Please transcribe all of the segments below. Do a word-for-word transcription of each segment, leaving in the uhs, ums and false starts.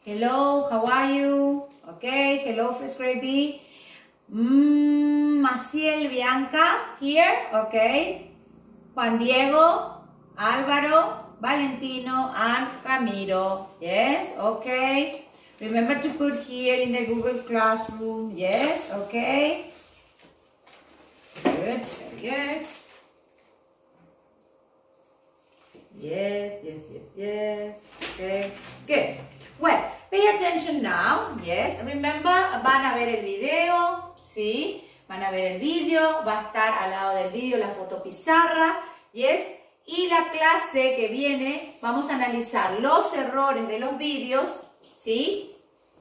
Hello, how are you? Okay, hello, first grade B. Mm, Maciel, Bianca, here, okay. Juan Diego, Álvaro, Valentino, and Ramiro. Yes, okay. Remember to put here in the Google Classroom. Yes, okay. Good, very good. Yes, yes, yes, yes. Okay, good. Well, pay attention now. Yes, remember, van a ver el video, ¿sí? Van a ver el vídeo, va a estar al lado del vídeo la fotopizarra, yes. Y la clase que viene, vamos a analizar los errores de los vídeos, ¿sí?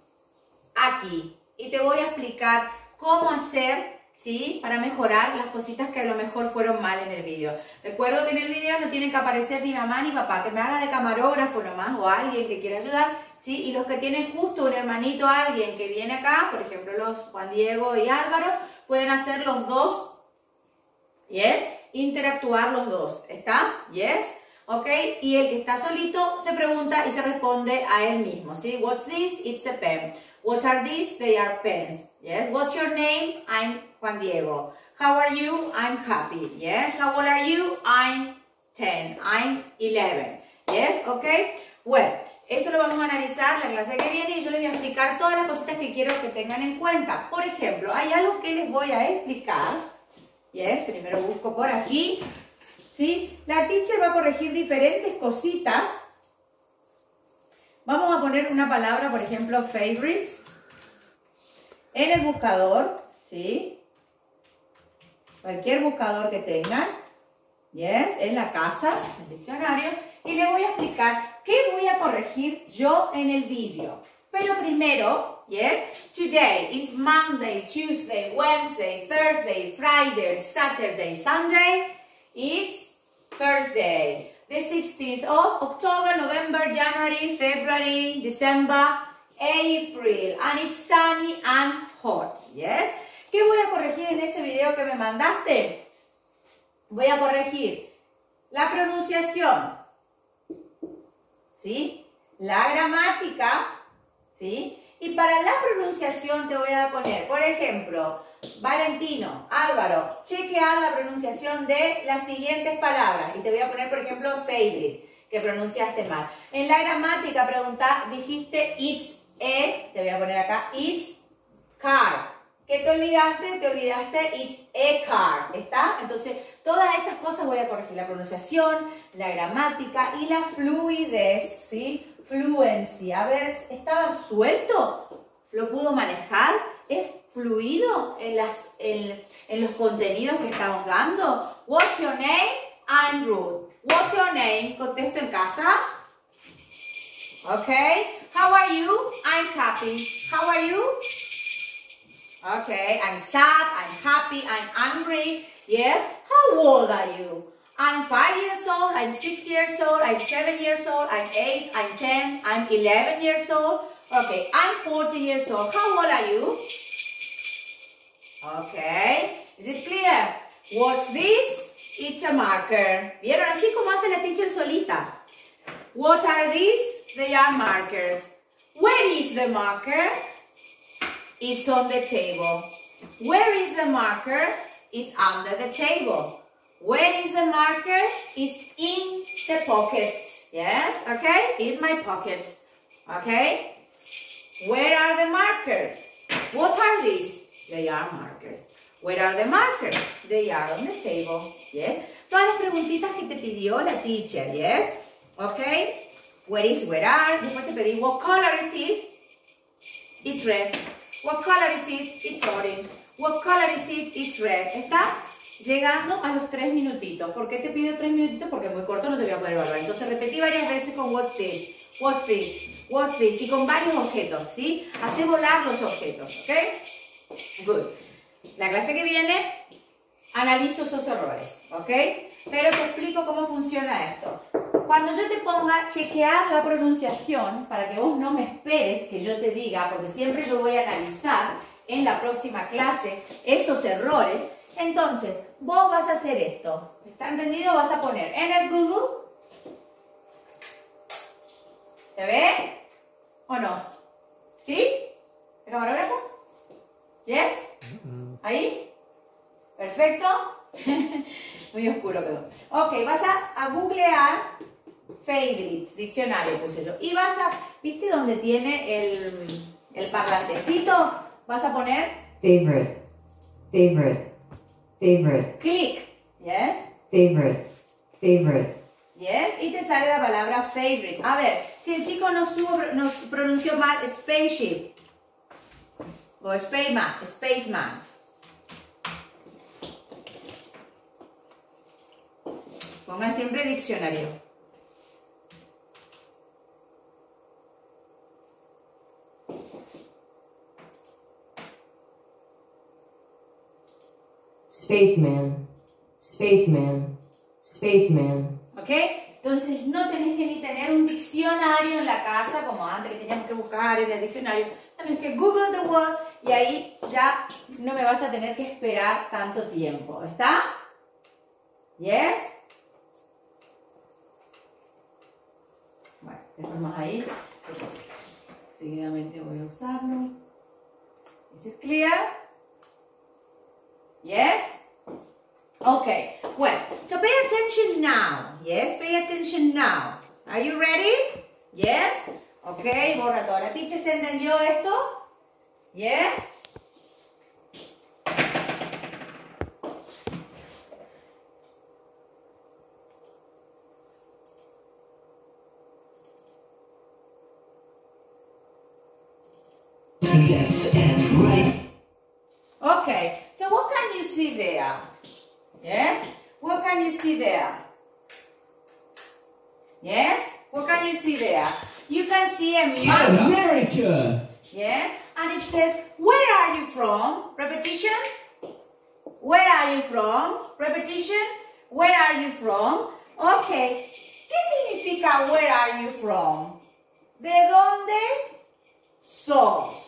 Aquí. Y te voy a explicar cómo hacer, ¿sí? Para mejorar las cositas que a lo mejor fueron mal en el vídeo. Recuerdo que en el vídeo no tienen que aparecer ni mamá ni papá, que me haga de camarógrafo nomás o alguien que quiera ayudar, ¿sí? Y los que tienen justo un hermanito, alguien que viene acá, por ejemplo los Juan Diego y Álvaro, pueden hacer los dos, ¿yes? Interactuar los dos, ¿está? ¿Yes? ¿Ok? Y el que está solito se pregunta y se responde a él mismo, ¿sí? What's this? It's a pen. What are these? They are pens. Yes? What's your name? I'm Juan Diego. How are you? I'm happy. Yes? How old are you? I'm ten. I'm eleven. Yes? Okay? Well, eso lo vamos a analizar la clase que viene y yo les voy a explicar todas las cositas que quiero que tengan en cuenta. Por ejemplo, hay algo que les voy a explicar. Yes? Primero busco por aquí. ¿Sí? La teacher va a corregir diferentes cositas. Vamos a poner una palabra, por ejemplo, favorites, en el buscador, ¿sí? Cualquier buscador que tengan, yes, en la casa, en el diccionario, y les voy a explicar qué voy a corregir yo en el vídeo. Pero primero, yes, today is Monday, Tuesday, Wednesday, Thursday, Friday, Saturday, Sunday. It's Thursday. The sixteenth of October, November, January, February, December, April, and it's sunny and hot, yes? ¿Qué voy a corregir en ese video que me mandaste? Voy a corregir la pronunciación, ¿sí? La gramática, ¿sí? Y para la pronunciación te voy a poner, por ejemplo, Valentino, Álvaro, chequear la pronunciación de las siguientes palabras. Y te voy a poner, por ejemplo, favorite, que pronunciaste mal. En la gramática, pregunta, dijiste it's a, te voy a poner acá, it's car. ¿Qué te olvidaste? Te olvidaste it's a car. ¿Está? Entonces, todas esas cosas voy a corregir. La pronunciación, la gramática y la fluidez, ¿sí? Fluency. A ver, ¿estaba suelto? ¿Lo pudo manejar? ¿Es fluido en, las, en, en los contenidos que estamos dando? What's your name? I'm Ruth. What's your name? Contesto en casa. Okay. How are you? I'm happy. How are you? Okay. I'm sad. I'm happy. I'm angry. Yes. How old are you? I'm five years old. I'm six years old. I'm seven years old. I'm eight. I'm ten. I'm eleven years old. Okay. I'm forty years old. How old are you? Okay, is it clear? What's this? It's a marker. ¿Vieron? Así como hace la teacher solita. What are these? They are markers. Where is the marker? It's on the table. Where is the marker? It's under the table. Where is the marker? It's in the pockets. Yes, okay? In my pockets. Okay? Where are the markers? What are these? They are markers. Where are the markers? They are on the table. Yes. Todas las preguntitas que te pidió la teacher. Yes. Okay. Where is, where are? Después te pedí, what color is it? It's red. What color is it? It's orange. What color is it? It's red. Está llegando a los tres minutitos. ¿Por qué te pido tres minutitos? Porque es muy corto, no te voy a poder evaluar. Entonces repetí varias veces con what's this, what's this, what's this. Y con varios objetos, ¿sí? Hace volar los objetos, ¿ok? Good. La clase que viene analizo esos errores, ¿ok? Pero te explico cómo funciona esto. Cuando yo te ponga chequear la pronunciación, para que vos no me esperes que yo te diga, porque siempre yo voy a analizar en la próxima clase esos errores, entonces vos vas a hacer esto. ¿Está entendido? Vas a poner en el Google. ¿Se ve? ¿O no? ¿Sí? ¿El camarógrafo? ¿Yes? ¿Ahí? ¿Perfecto? Muy oscuro quedó. Ok, vas a, a googlear favorites, diccionario puse yo. Y vas a, ¿viste donde tiene el, el parlantecito? Vas a poner favorite, favorite, favorite, clic, ¿yes? favorite, favorite, ¿yes? Y te sale la palabra favorite. A ver, si el chico nos, nos pronunció mal spaceship o spaceman, spaceman. Pongan siempre diccionario. spaceman, spaceman, spaceman. ¿Ok? Entonces no tenés que ni tener un diccionario en la casa como antes que teníamos que buscar en el diccionario. Tenés que Google the word y ahí ya no me vas a tener que esperar tanto tiempo. ¿Está? ¿Yes? Bueno, dejamos ahí. Seguidamente voy a usarlo. ¿Is it clear? Yes? Okay, well, so pay attention now. Yes, pay attention now. Are you ready? Yes? Okay, borra todo. ¿La teacher se entendió esto? Yes? Yes, and right. Okay, so what can you see there? Yes? What can you see there? Yes? What can you see there? You can see a map. America. Yes? And it says, where are you from? Repetition. Where are you from? Repetition. Where are you from? Okay. ¿Qué significa where are you from? ¿De dónde sos?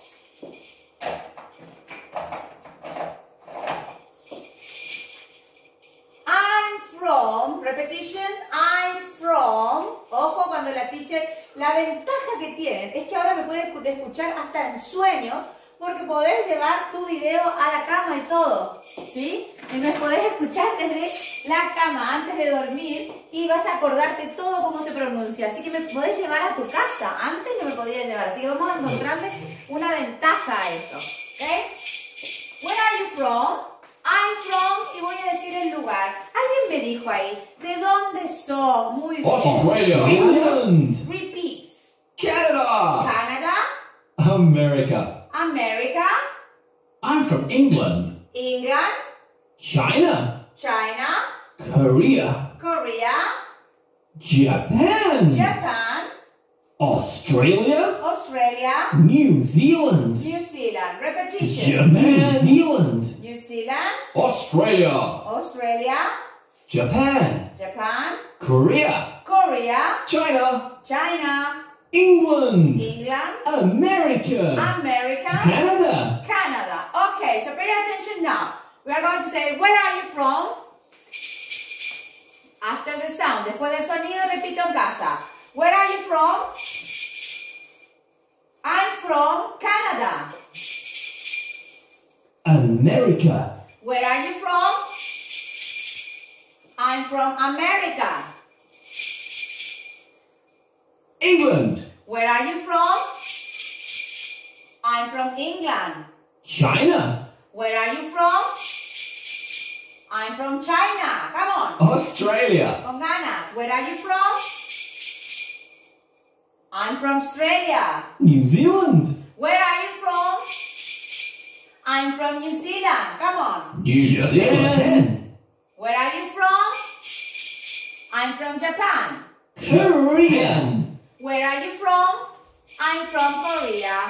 I'm from, repetition, I'm from. Ojo cuando la teacher, la ventaja que tienen es que ahora me puedes escuchar hasta en sueños porque podés llevar tu video a la cama y todo, ¿sí? Y me podés escuchar desde la cama antes de dormir y vas a acordarte todo cómo se pronuncia. Así que me podés llevar a tu casa. Antes no me podía llevar, así que vamos a encontrarle una ventaja a esto, ¿ok? Where are you from? I'm from, y voy a decir el lugar. Alguien me dijo ahí, ¿de dónde sos? Muy bien. Australia. England. Repeat. Canada. Canada. America. America. I'm from England. England. China. China. Korea. Korea. Japan. Japan. Australia. Australia. New Zealand. New Zealand. Repetition. Japan. New Zealand. New Zealand. Australia. Australia. Japan. Japan. Korea. Korea. China. China. England. England. America. America. Canada. Canada. Okay, so pay attention now. We are going to say, where are you from? After the sound. Después del sonido, repito en casa. Where are you from? I'm from Canada. America. Where are you from? I'm from America. England. Where are you from? I'm from England. China. Where are you from? I'm from China. Come on. Australia. Con ganas. Where are you from? I'm from Australia. New Zealand. Where are you from? I'm from New Zealand. Come on. New Zealand. Where are you from? I'm from Japan. Korean. Where are you from? I'm from Korea.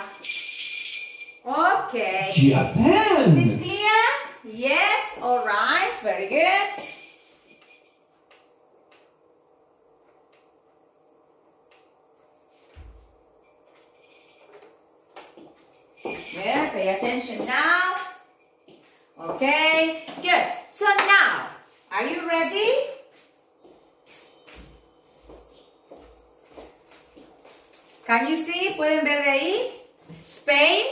Okay. Is it Japan. clear? Yes. All right. Very good. Yeah, pay attention now. Okay, good. So now, are you ready? Can you see? ¿Pueden ver de ahí? Spain,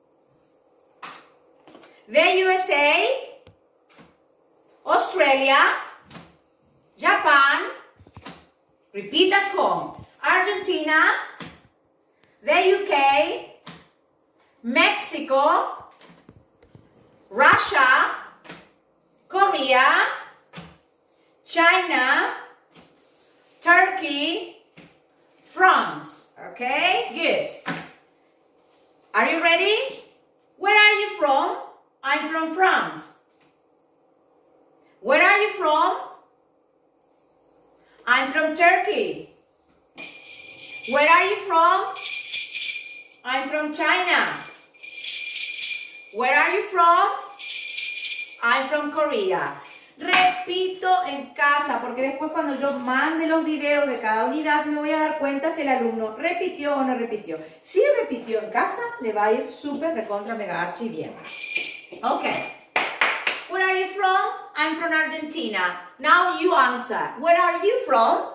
the U S A, Australia, Japan, repeat at home, Argentina, the U K, Mexico, Russia, Korea, China, Turkey, France. Okay, good. Are you ready? Where are you from? I'm from France. Where are you from? I'm from Turkey. Where are you from? I'm from China. Where are you from? I'm from Korea. Repito en casa, porque después cuando yo mande los videos de cada unidad me voy a dar cuenta si el alumno repitió o no repitió. Si repitió en casa, le va a ir súper recontra mega archi bien. Okay. Where are you from? I'm from Argentina. Now you answer. Where are you from?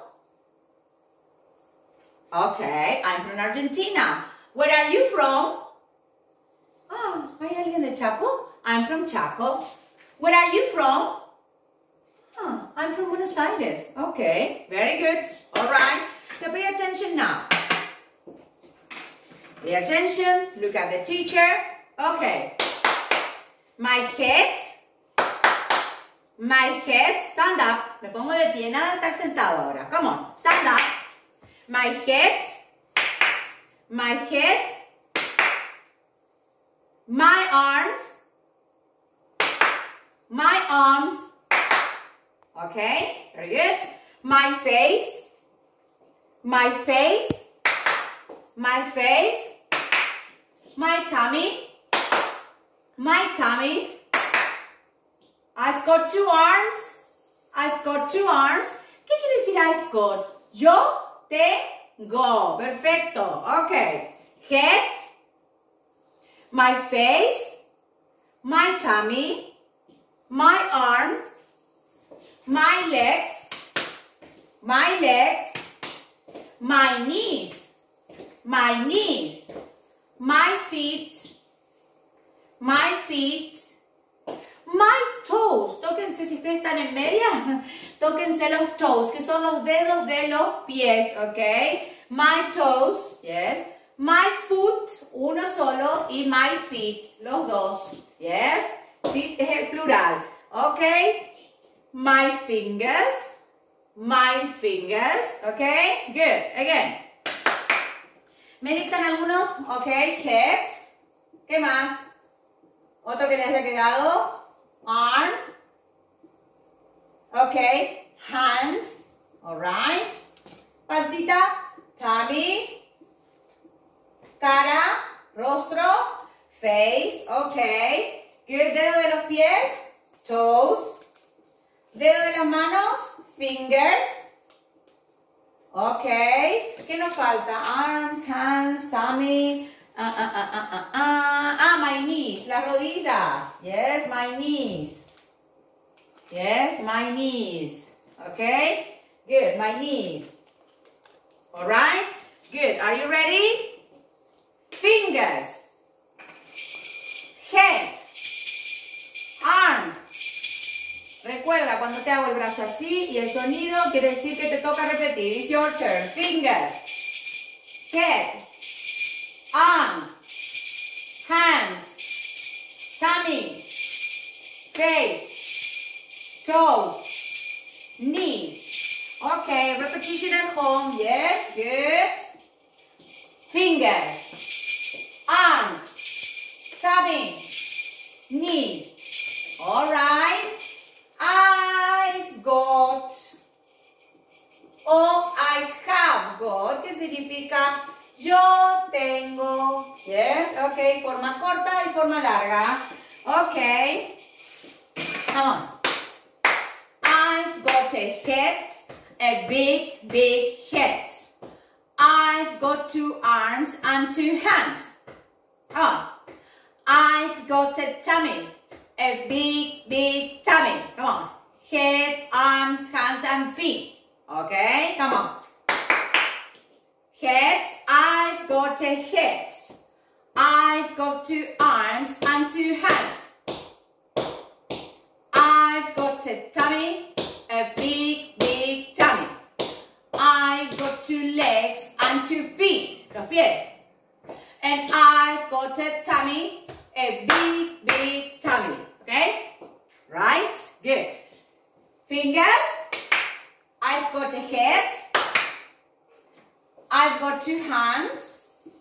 Okay, I'm from Argentina. Where are you from? Oh, ¿hay alguien de Chaco? I'm from Chaco. Where are you from? Oh, I'm from Buenos Aires. Okay, very good. All right. So pay attention now. Pay attention. Look at the teacher. Okay. My head. My head. Stand up. Me pongo de pie. Nada de estar sentado ahora. Come on. Stand up. My head. My head. My arms. My arms. Okay, very good. My face. My face. My face. My tummy. My tummy. I've got two arms. I've got two arms. ¿Qué quiere decir I've got? Yo tengo. Perfecto. Okay. Head. My face. My tummy. My arms. My legs. My legs. My knees. My knees. My feet. My feet. My toes. Tóquense si ustedes están en media. Tóquense los toes, que son los dedos de los pies, ¿ok? My toes, yes. My foot, uno solo, y my feet, los dos, yes. Feet es el plural, ¿ok? My fingers, my fingers, ¿ok? Good, again. ¿Me dictan algunos? ¿Ok? Head. ¿Qué más? Otro que les haya quedado. Arm. Okay, hands. All right. Pancita, tummy. Cara, rostro, face. Okay. Good. Dedo de los pies, toes. Dedo de las manos, fingers. Okay. ¿Qué nos falta? Arms, hands, tummy. Ah, ah, ah, ah, ah, ah, ah, my knees, las rodillas. Yes, my knees. Yes, my knees. Okay? Good, my knees. All right? Good. Are you ready? Fingers. Head. Arms. Recuerda, cuando te hago el brazo así y el sonido, quiere decir que te toca repetir. It's your turn. Fingers. Head. Arms, hands, tummy, face, toes, knees. Okay, repetition at home. Yes, good. Fingers, arms, tummy, knees. All right. I've got, or I have got, ¿qué significa? Yo tengo. Yes, ok. Forma corta y forma larga. Ok. Come on. I've got a head. A big, big head. I've got two arms and two hands. Come on. I've got a tummy. A big, big tummy. Come on. Head, arms, hands, and feet. Okay, come on. Head, I've got a head. I've got two arms and two hands. I've got a tummy, a big, big tummy. I've got two legs and two feet, los pies. And I've got a tummy, a big, big tummy. Okay? Right? Good. Fingers. I've got a head. I've got two hands.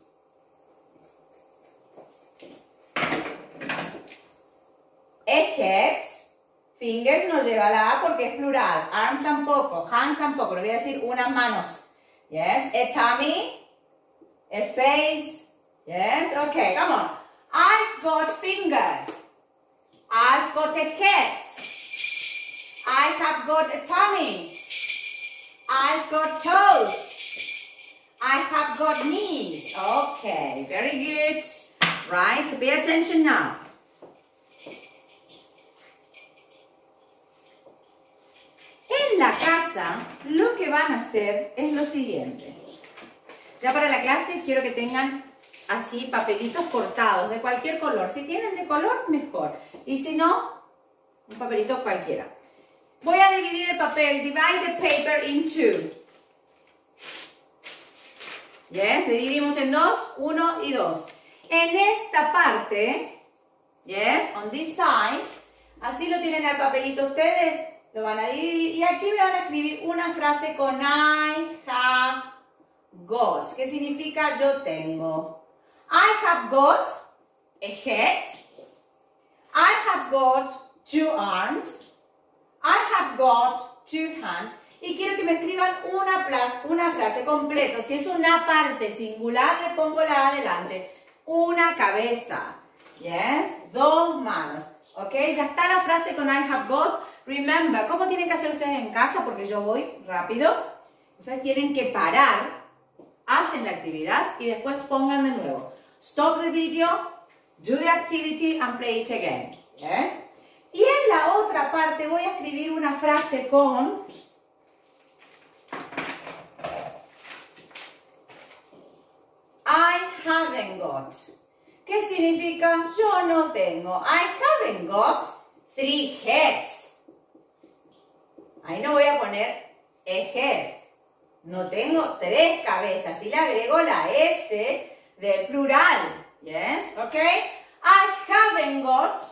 A head. Fingers no lleva la A porque es plural. Arms tampoco. Hands tampoco. Le voy a decir unas manos. Yes. A tummy. A face. Yes. Okay, come on. I've got fingers. I've got a head. I have got a tummy. I've got toes. I have got knees. Okay, very good. Right, so pay attention now. En la casa, lo que van a hacer es lo siguiente. Ya para la clase quiero que tengan así papelitos cortados de cualquier color. Si tienen de color, mejor. Y si no, un papelito cualquiera. Voy a dividir el papel. Divide the paper in two. Yes, dividimos en dos, uno y dos. En esta parte, yes, on this side, así lo tienen el papelito ustedes, lo van a dividir y aquí me van a escribir una frase con I have got, que significa yo tengo. I have got a head. I have got two arms. I have got two hands. Y quiero que me escriban una, una frase completa. Si es una parte singular, le pongo la A adelante. Una cabeza. Yes. Dos manos. Ok. Ya está la frase con I have got. Remember, ¿cómo tienen que hacer ustedes en casa? Porque yo voy rápido. Ustedes tienen que parar. Hacen la actividad y después pongan de nuevo. Stop the video. Do the activity and play it again. Yes. Y en la otra parte voy a escribir una frase con I haven't got. ¿Qué significa? Yo no tengo. I haven't got three heads. Ahí no voy a poner a head. No tengo tres cabezas. Y le agrego la S del plural. Yes, okay. I haven't got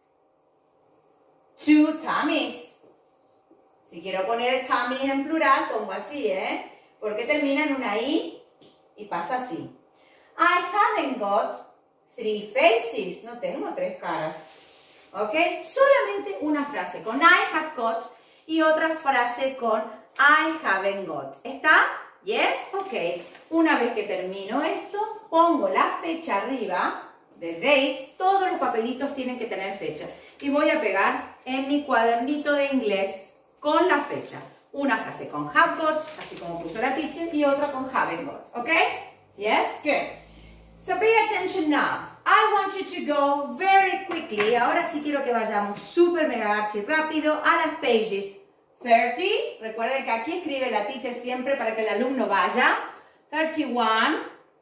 two tummies. Si quiero poner tummy en plural, pongo así, ¿eh? Porque termina en una I y pasa así. I haven't got three faces. No tengo tres caras. ¿Ok? Solamente una frase con I have got y otra frase con I haven't got. ¿Está? Yes? Ok. Una vez que termino esto, pongo la fecha arriba de dates. Todos los papelitos tienen que tener fecha. Y voy a pegar en mi cuadernito de inglés con la fecha. Una frase con have got, así como puso la teacher, y otra con haven't got. ¿Ok? Yes? Good. So pay attention now. I want you to go very quickly. Ahora sí quiero que vayamos súper mega archi rápido a las pages thirty. Recuerden que aquí escribe la teacher siempre para que el alumno vaya. thirty-one,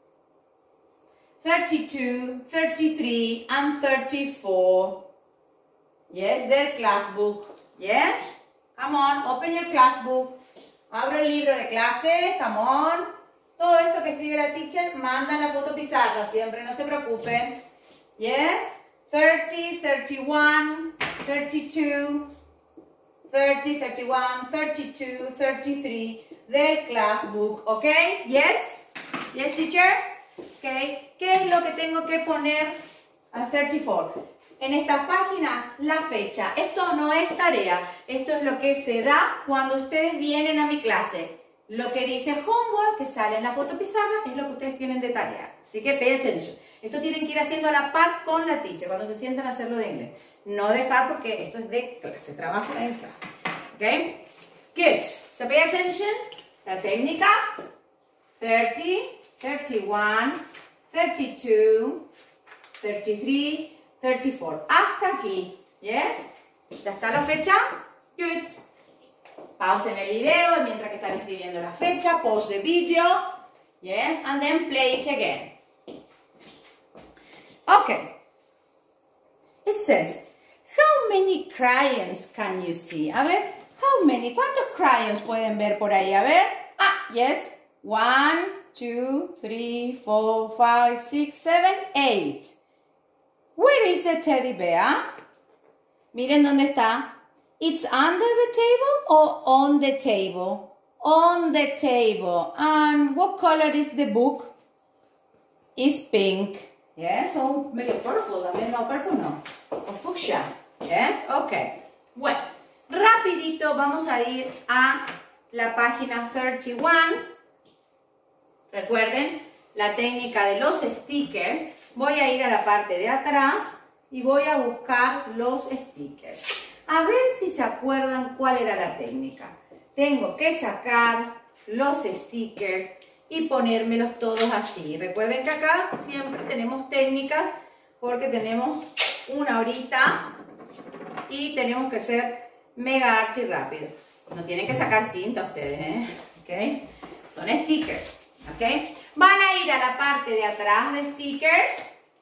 thirty-two, thirty-three, and thirty-four. Yes, their class book. Yes? Come on, open your class book. Abro el libro de clase. Come on. Todo esto que escribe la teacher, manda en la foto pizarra siempre, no se preocupen. Yes? thirty, thirty-one, thirty-two, thirty, thirty-one, thirty-two, thirty-three del class book, ¿ok? Yes? Yes, teacher? Ok. ¿Qué es lo que tengo que poner a thirty-four? En estas páginas, la fecha. Esto no es tarea, esto es lo que se da cuando ustedes vienen a mi clase. Lo que dice homework, que sale en la foto pizarra, es lo que ustedes tienen de tarea. Así que pay attention. Esto tienen que ir haciendo a la par con la teacher cuando se sientan a hacerlo de inglés. No dejar porque esto es de clase, trabajo en clase. ¿Ok? Good. So pay attention. La técnica. thirty, thirty-one, thirty-two, thirty-three, thirty-four. Hasta aquí. Yes? ¿Ya está la fecha? Good. Pausen el video mientras que están escribiendo la fecha. Pause the video. Yes, and then play it again. Okay. It says, how many crayons can you see? A ver, how many? ¿Cuántos crayons pueden ver por ahí? A ver. Ah, yes. One, two, three, four, five, six, seven, eight. Where is the teddy bear? Miren dónde está. It's under the table or on the table? On the table. And what color is the book? It's pink. Yes, or maybe purple. I mean, no, purple no. O fuchsia. Yes, okay. Bueno, rapidito vamos a ir a la página treinta y uno. Recuerden la técnica de los stickers. Voy a ir a la parte de atrás y voy a buscar los stickers. A ver si se acuerdan cuál era la técnica. Tengo que sacar los stickers y ponérmelos todos así. Recuerden que acá siempre tenemos técnicas porque tenemos una horita y tenemos que ser mega archi rápido. No tienen que sacar cinta ustedes, ¿eh? ¿Okay? Son stickers, ¿ok? Van a ir a la parte de atrás de stickers.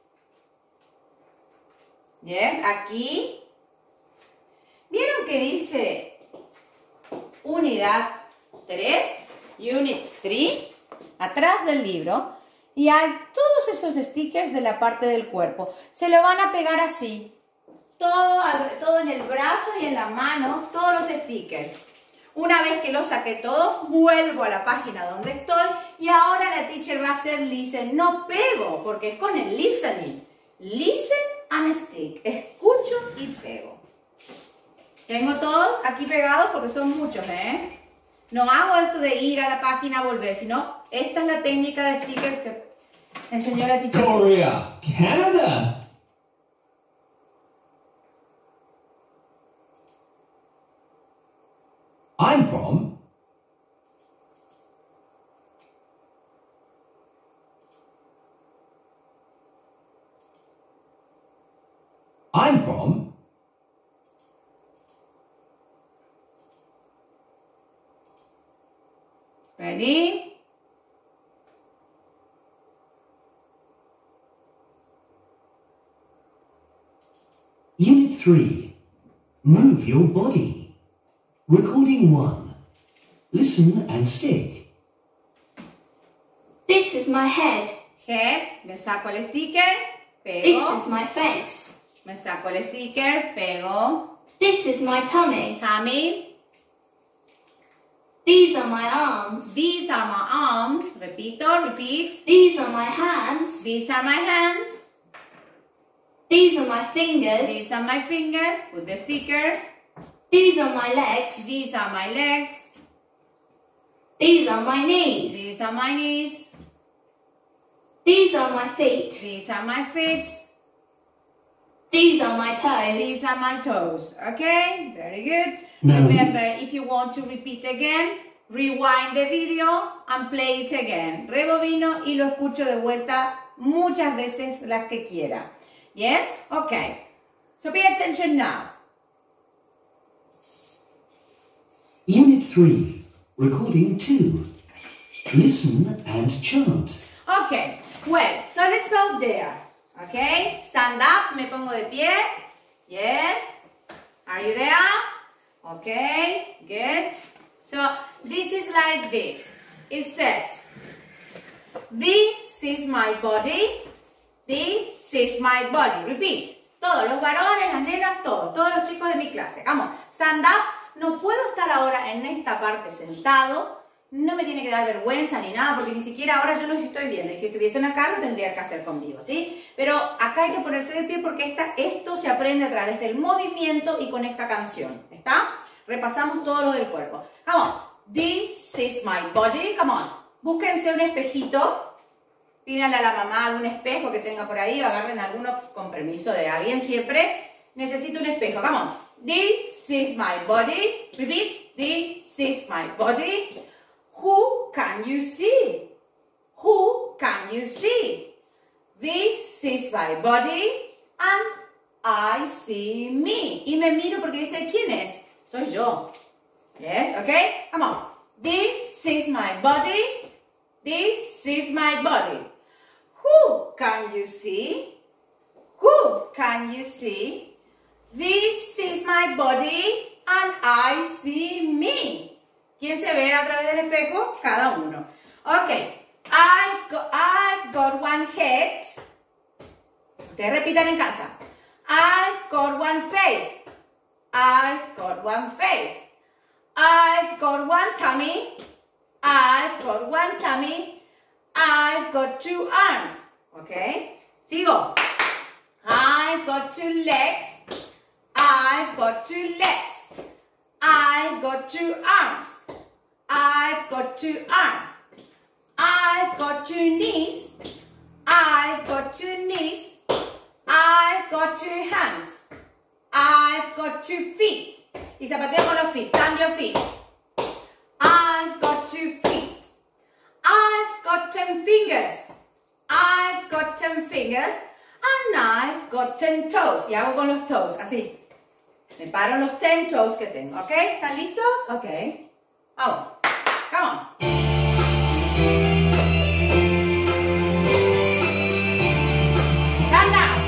Yes, aquí. ¿Vieron que dice unidad tres? Unit tres. Atrás del libro. Y hay todos esos stickers de la parte del cuerpo. Se lo van a pegar así. Todo, todo en el brazo y en la mano. Todos los stickers. Una vez que los saqué todos, vuelvo a la página donde estoy. Y ahora la teacher va a hacer listen. No pego, porque es con el listening. Listen and stick. Escucho y pego. Tengo todos aquí pegados porque son muchos, ¿eh? No hago esto de ir a la página a volver, sino esta es la técnica de stickers que enseñó la teacher. Victoria, Canada. I'm from I'm from Ready? Unit three. Move your body. Recording one. Listen and stick. This is my head. Head, me saco el sticker, This pego. is my face. Me saco el sticker, pego. This is my tummy. Tummy. These are my arms. These are my arms. Repito, repeat. These are my hands. These are my hands. These are my fingers. These are my fingers. Put the sticker. These are my legs. These are my legs. These are my knees. These are my knees. These are my feet. These are my feet. These are my toes. These are my toes. Okay? Very good. No. Remember, if you want to repeat again, rewind the video and play it again. Rebobino y lo escucho de vuelta muchas veces las que quiera. Yes? Okay. So pay attention now. Unit three. Recording two. Listen and chant. Okay. Well, so let's go there. Okay? Stand up. Me pongo de pie. Yes? Are you there? Okay. Good. So this is like this. It says, this is my body. This is my body. Repeat. Todos los varones, las nenas, todos. Todos los chicos de mi clase. Vamos. Stand up. No puedo estar ahora en esta parte sentado. No me tiene que dar vergüenza ni nada, porque ni siquiera ahora yo los estoy viendo. Y si estuviesen acá, lo tendrían que hacer conmigo, ¿sí? Pero acá hay que ponerse de pie porque esta, esto se aprende a través del movimiento y con esta canción. ¿Está? Repasamos todo lo del cuerpo. Come on. This is my body. Come on. Búsquense un espejito. Pídanle a la mamá algún espejo que tenga por ahí. O agarren alguno con permiso de alguien siempre. Necesito un espejo. Come on. This is my body. Repeat. This is my body. Who can you see? Who can you see? This is my body and I see me. Y me miro porque dice, ¿quién es? Soy yo. Yes, okay? Come on. This is my body. This is my body. Who can you see? Who can you see? This is my body and I see me. ¿Quién se ve a través del espejo? Cada uno. Ok. I've got, I've got one head. Ustedes repitan en casa. I've got one face. I've got one face. I've got one tummy. I've got one tummy. I've got two arms. Okay. Sigo. I've got two legs. I've got two legs. I've got two arms. I've got two arms. I've got two knees. I've got two knees. I've got two hands. I've got two feet. Y zapateo con los feet. Stand your feet. I've got two feet. I've got ten fingers. I've got ten fingers. And I've got ten toes. Y hago con los toes, así. Me paro los ten toes que tengo. ¿Ok? ¿Están listos? Ok. Vamos. Come on. Come now.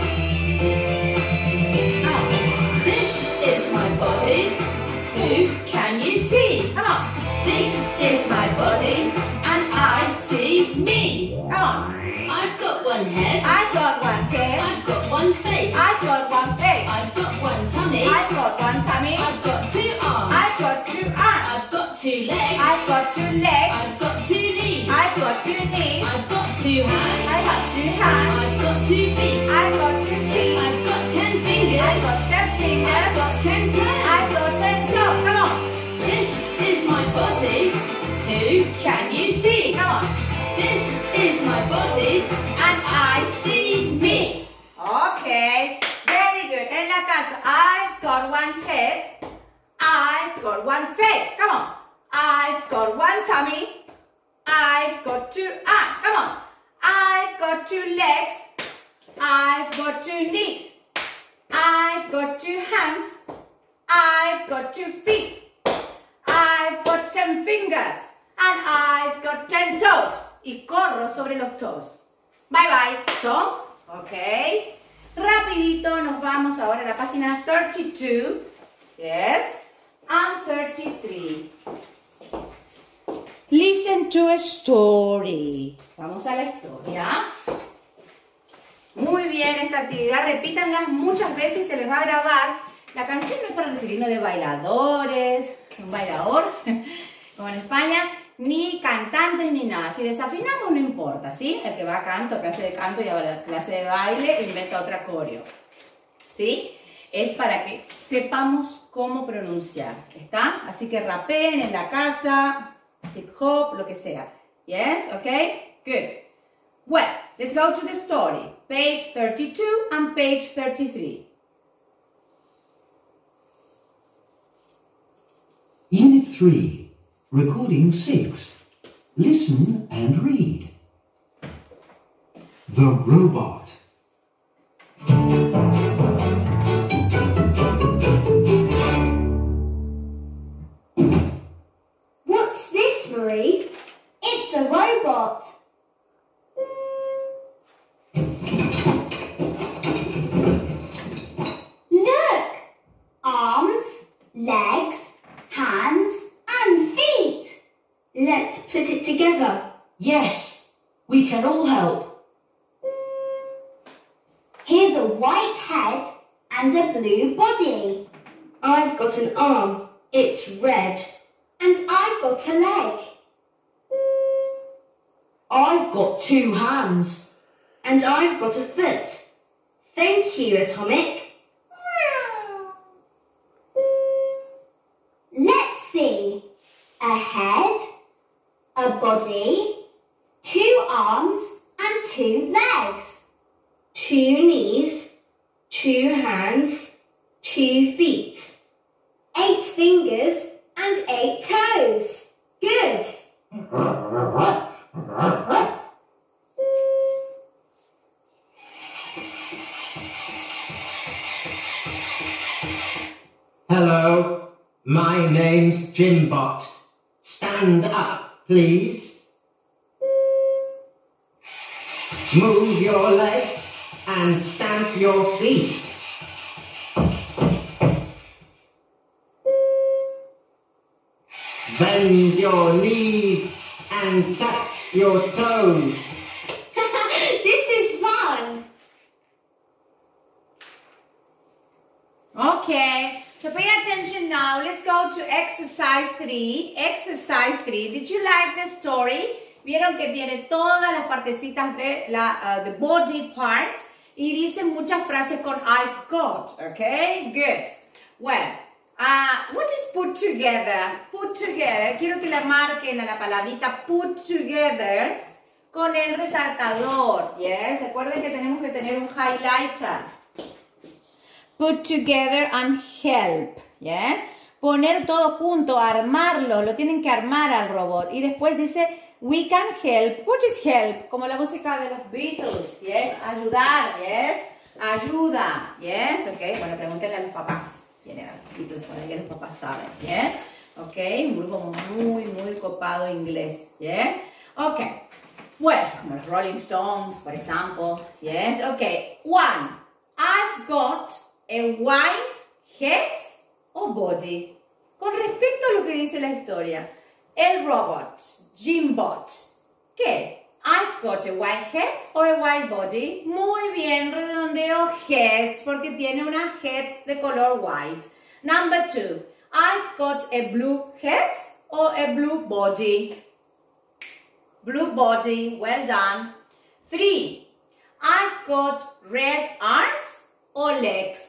Come on. This is my body. Who can you see? Come on. This is my body, and I see me. Come on. I've got one head. I've got one head. I've got one face. I've got one face. I've got one tummy. I've got one tummy. I've got two arms. I've got two arms. I've got two legs. I've got two legs. I've got two knees. I've got two knees. I've got two hands. I have two hands. I've got two feet. I've got two feet. I've got ten fingers. I've got ten fingers. I've got ten toes. I've got ten toes. Come on. This is my body. Who can you see? Come on. This is my body, and I see me. Okay. Very good. En la casa, I've got one head. I've got one face. Come on. I've got one tummy. I've got two arms. Come on. I've got two legs. I've got two knees. I've got two hands. I've got two feet. I've got ten fingers. And I've got ten toes. Y corro sobre los toes. Bye bye. So, ok. Rapidito nos vamos ahora a la página thirty-two. Yes. And thirty-three. Listen to a story. Vamos a la historia. Muy bien esta actividad. Repítanla muchas veces y se les va a grabar. La canción no es para recibirnos de bailadores, un bailador, como en España, ni cantantes ni nada. Si desafinamos no importa, ¿sí? El que va a canto, clase de canto y a clase de baile, inventa otra coreo. ¿Sí? Es para que sepamos cómo pronunciar, ¿está? Así que rapeen en la casa, hip hop, lo que sea. Yes? Okay? Good. Well, let's go to the story. Page thirty-two and page thirty-three. Unit three, Recording six. Listen and read. The Robot. What's this, Marie? It's a robot. Look! Arms, legs, hands and feet. Let's put it together. Yes, we can all help. Here's a white head and a blue body. I've got an arm. It's red. And I've got a leg. I've got two hands. And I've got a foot. Thank you, Atomic. Let's see. A head, a body, two arms and two legs, two knees, two hands, two feet, eight fingers and eight toes. Good. Hello, my name's Jimbot. Stand up, please. Move your legs. and stamp your feet. Bend your knees and touch your toes. This is fun. Okay, so pay attention now. Let's go to exercise three. Exercise three. Did you like the story? Vieron que tiene todas las partecitas de la uh, the body parts y dice muchas frases con I've got. Okay, good. Well, uh, what is put together? Put together. Quiero que la marquen a la palabrita put together con el resaltador. Yes, recuerden que tenemos que tener un highlighter. Put together and help. Yes. Poner todo junto, armarlo. Lo tienen que armar al robot. Y después dice we can help. What is help? Como la música de los Beatles. Yes. Ayudar. Yes. Ayuda. Yes. Ok. Bueno, pregúntenle a los papás. ¿Quién eran los Beatles? Para que los papás saben. Yes. Ok. Un grupo muy, muy copado inglés. Yes. Ok. Bueno, como los Rolling Stones, por ejemplo. Yes. Ok. One. I've got a white head o body. Con respecto a lo que dice la historia, el robot, Jimbot, ¿qué? I've got a white head or a white body. Muy bien, redondeo head, porque tiene una head de color white. Number two, I've got a blue head or a blue body. Blue body, well done. Three, I've got red arms or legs.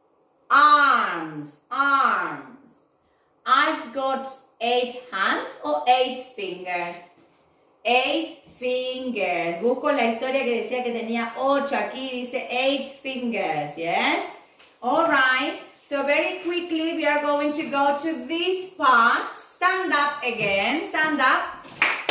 Arms, arms. I've got eight hands or eight fingers. Eight fingers. Busco la historia que decía que tenía ocho. Aquí dice eight fingers. Yes? Alright. So very quickly we are going to go to this part. Stand up again. Stand up.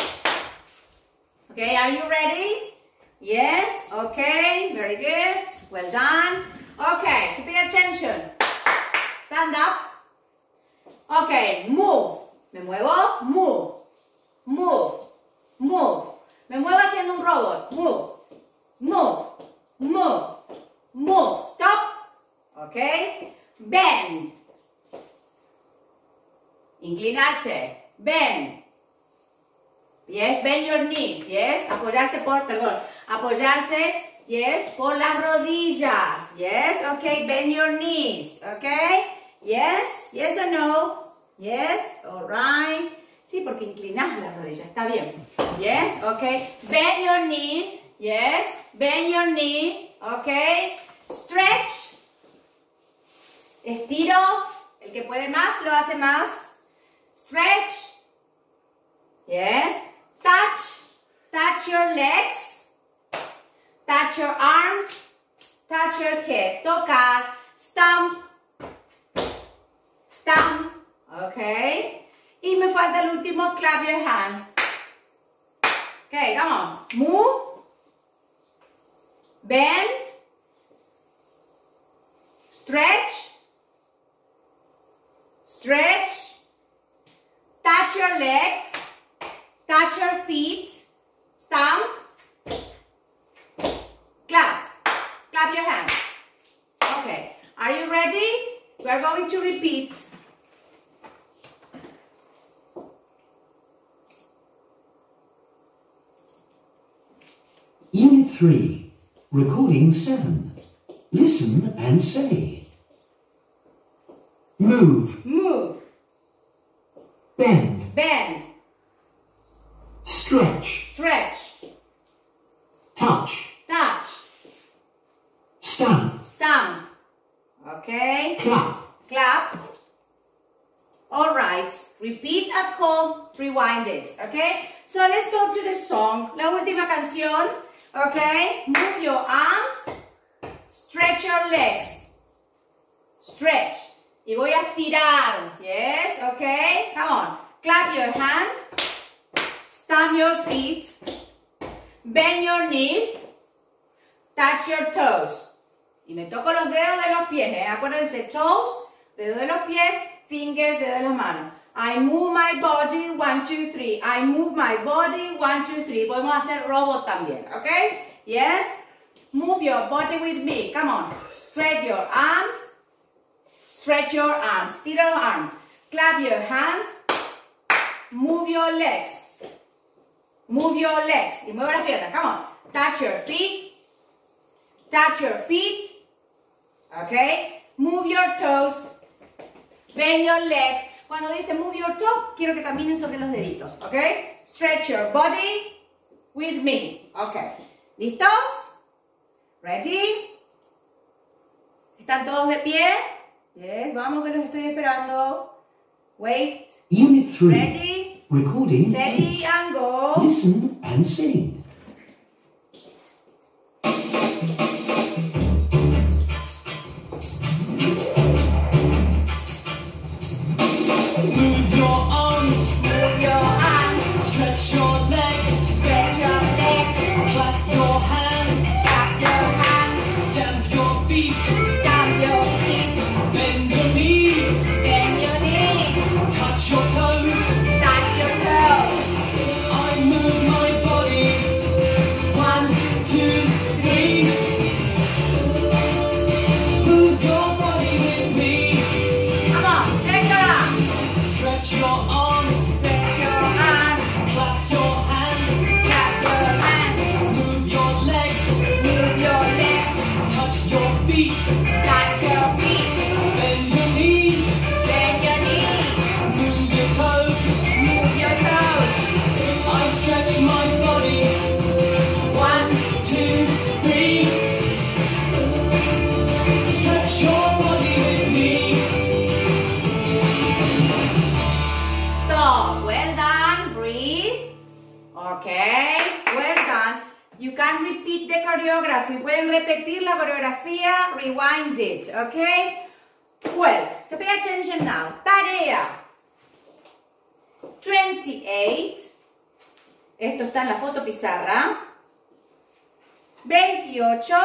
Okay, are you ready? Yes? Okay, very good. Well done. Okay, so pay attention. Stand up. Okay, move. Me muevo, move. Move. Move. Me muevo haciendo un robot. Move. Move. Move. Move. Stop. Okay. Bend. Inclinarse. Bend. Yes, bend your knees. Yes, apoyarse por, perdón, apoyarse. Yes, por las rodillas. Yes, okay, bend your knees. Okay. Yes, yes or no? Yes, all right. Sí, porque inclinas las rodillas, está bien. Yes, okay. Bend your knees. Yes, bend your knees. Okay. Stretch. Estiro. El que puede más lo hace más. Stretch. Yes. Touch. Touch your legs. Touch your arms. Touch your head. Tocar. Stamp. Stamp. Okay. Y me falta el último, clap your hands. Okay, come on. Move. Bend. Stretch. Stretch. Touch your legs. Touch your feet. Stamp. Clap. Clap your hands. Okay. Are you ready? We are going to repeat. Unit three, Recording seven. Listen and say. Move. Move. Bend. Bend. Stretch. Stretch. Touch. Touch. Stamp. Stamp. Okay. Clap. Clap. All right. Repeat at home. Rewind it. Okay. So let's go to the song. La última canción. Okay. Move your arms. Stretch your legs. Stretch. Y voy a estirar. Yes. Okay. Come on. Clap your hands. Stamp your feet. Bend your knees. Touch your toes. Y me toco los dedos de los pies. ¿eh? Acuérdense, toes, dedos de los pies, fingers, dedos de las manos. I move my body, one, two, three. I move my body, one, two, three. Podemos hacer robot también, ¿ok? Yes? Move your body with me. Come on. Stretch your arms. Stretch your arms. Tira los arms. Clap your hands. Move your legs. Move your legs. Y mueve las piernas. Come on. Touch your feet. Touch your feet. Okay. Move your toes. Bend your legs. Cuando dice move your toe, quiero que caminen sobre los deditos. Okay. Stretch your body with me. Okay. ¿Listos? Ready? ¿Están todos de pie? Yes. Vamos que los estoy esperando. Wait. Unit three. Ready? Recording Steady eight. and go. Listen and sing. Move your arms, Move your arms. stretch your legs, Stretch your legs. clap your hands, Clap your hands. stamp your feet, Stamp your feet. bend your knees, Bend your knees. touch your toes. Touch your toes. I move my body. One, two, three. Move your body with me. Come on. Stretch your arms. Stretch your arms, Stretch your arms. clap your hands, Clap your hands. move your legs, Move your legs. touch your feet, Touch your feet. bend your knees, Bend your knees. move your toes. Move your toes. I stretch my body. One. Two, three. Stretch your body with me. Stop. Well done. Breathe. Okay. Well done. You can repeat the choreography. Pueden repetir la coreografía. Rewind it. Okay. Well, so pay attention now. Tarea. twenty-eight. Esto está en la foto pizarra. veintiocho.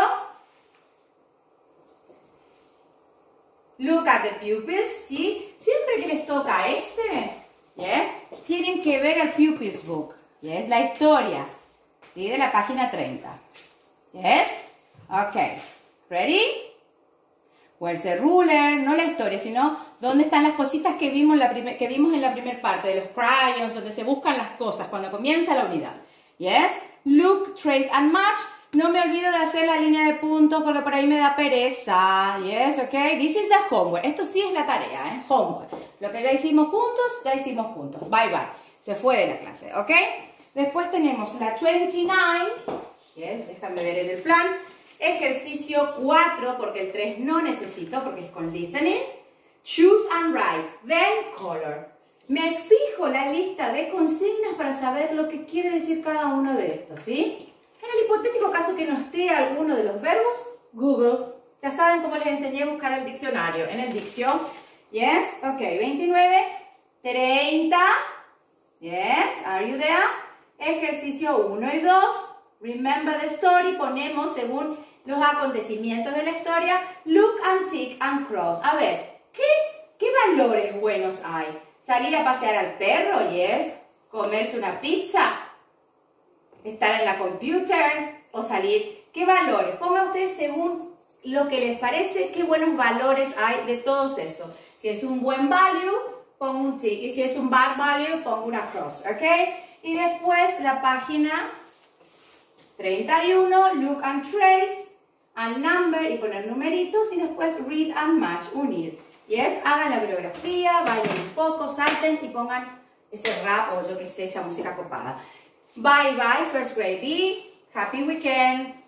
Look at the pupils, ¿sí? Siempre que les toca este, yes, tienen que ver el pupils book, yes, la historia, ¿sí? De la página treinta. Yes? Ok. Ready? Where's the ruler? No la historia, sino dónde están las cositas que vimos, la primer, que vimos en la primera parte, de los crayons, donde se buscan las cosas cuando comienza la unidad. Yes? Look, trace and match. No me olvido de hacer la línea de puntos porque por ahí me da pereza. Yes, ok. This is the homework. Esto sí es la tarea, ¿eh? Homework. Lo que ya hicimos juntos, ya hicimos juntos. Bye, bye. Se fue de la clase, ok. Después tenemos la veintinueve. Yes, déjame ver en el plan. Ejercicio cuatro, porque el tres no necesito, porque es con listening. Choose and write, then color. Me fijo la lista de consignas para saber lo que quiere decir cada uno de estos, ¿sí? En el hipotético caso que no esté alguno de los verbos, Google. Ya saben cómo les enseñé a buscar el diccionario. En el dicción, yes, ok, veintinueve, treinta, yes, are you there? Ejercicio uno y dos, remember the story, ponemos según los acontecimientos de la historia, look and tick and cross. A ver, ¿qué, qué valores buenos hay? Salir a pasear al perro, yes, comerse una pizza, estar en la computer o salir. ¿Qué valores? Pongan ustedes según lo que les parece, qué buenos valores hay de todos estos. Si es un buen value, pongo un tick. Y si es un bad value, pongo una cross. ¿Ok? Y después la página treinta y uno, look and trace, and number, y poner numeritos. Y después read and match, unir. Yes, hagan la coreografía, bailen un poco, salten y pongan ese rap o yo que sé, esa música copada. Bye bye, first grade B. Happy weekend.